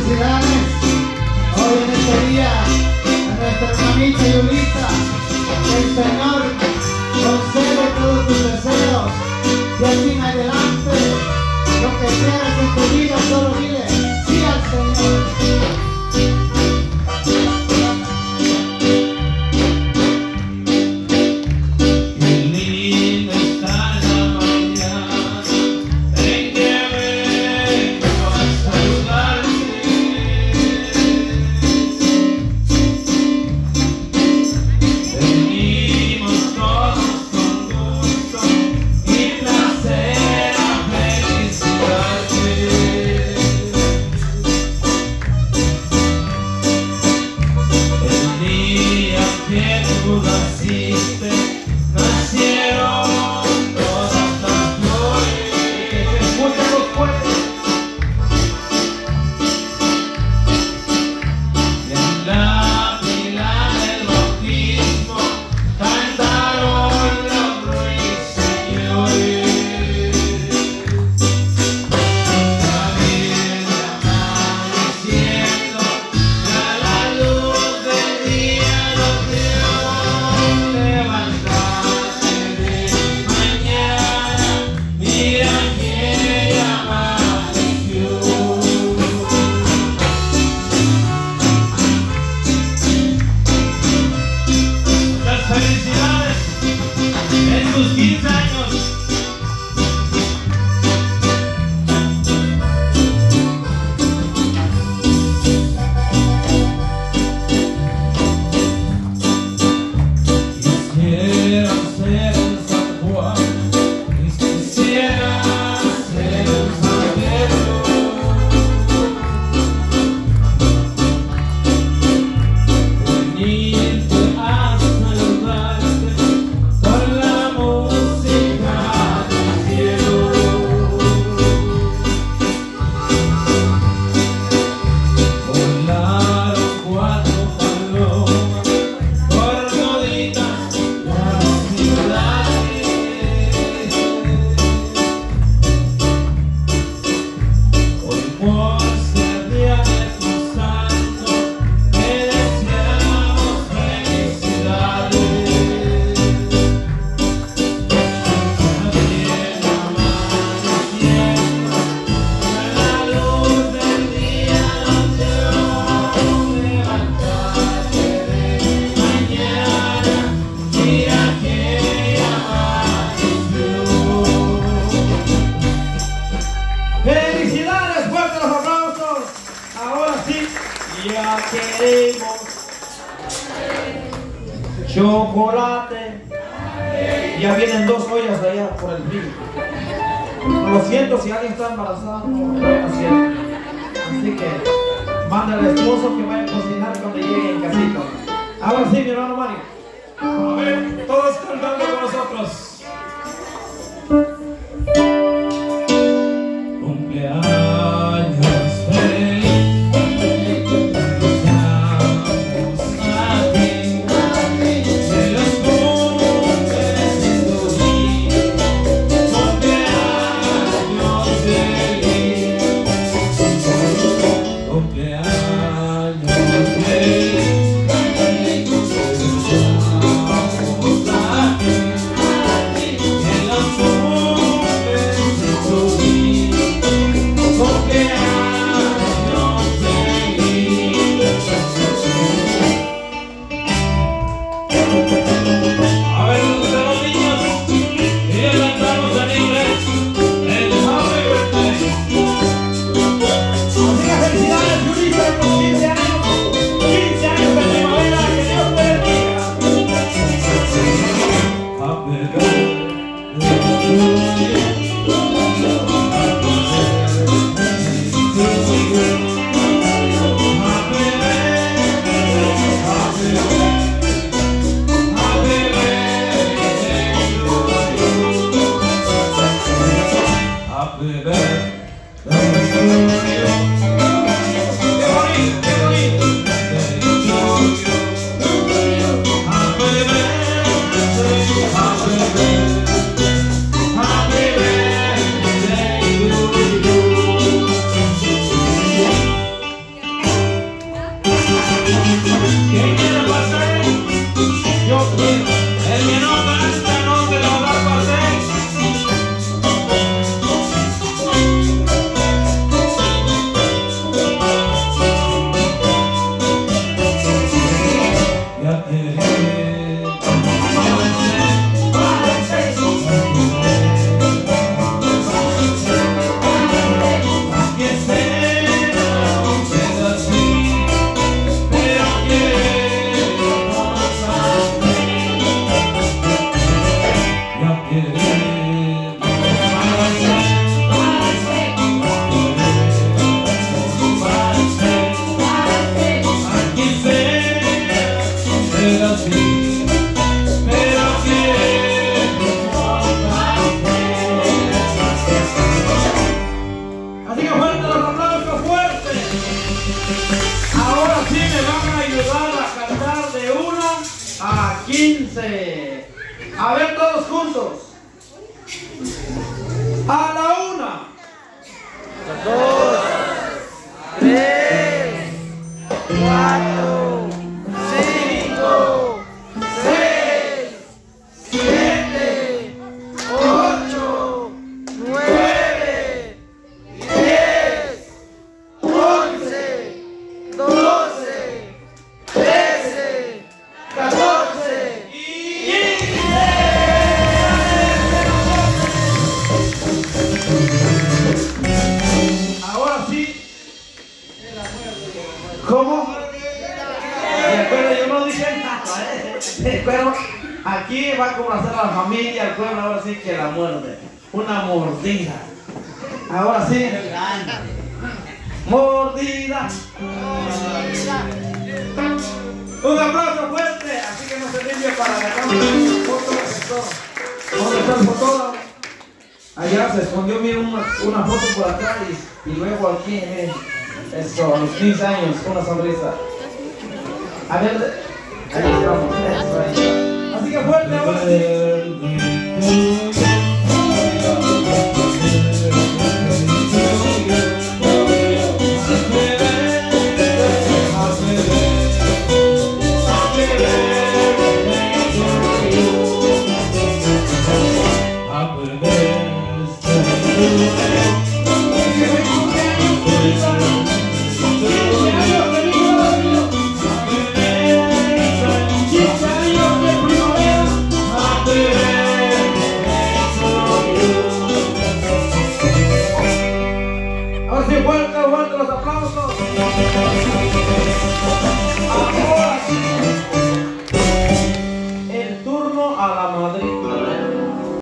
Felicidades hoy en este día a nuestra hermanita Yulita. Que el Señor concede todos tus deseos de aquí en adelante. Lo que quieras en tu vida, solo dile sí al Señor. Chocolate. Ya vienen 2 ollas allá por el río. Lo siento si alguien está embarazado, no vayan a hacer. Así que manda al esposo que vaya a cocinar cuando llegue en casita. Ahora sí, mi hermano Mario. A ver, todos cantando con nosotros. Cumpleaños feliz. Ahora sí me van a ayudar a cantar de 1 a 15. A ver todos juntos. A la 1, 2, 3, 4, 5, 6, 7, 8, 9, 10, 11, 12, 13, 14 y 15. ahora sí. ¿Cómo? Pero yo no dije nada, pero aquí va a complacer a la familia, al pueblo, ahora sí que la muerde. Una mordida. Ahora sí. Mordida. Un aplauso fuerte, así que no se limpie para la cámara. ¿Dónde está el fotógrafo? Allá se escondió, miren una foto por acá y luego aquí, miren. Eso, a los 15 años, una sonrisa. A ver, ahí estamos. Eso ahí. Así que fuerte ahora sí.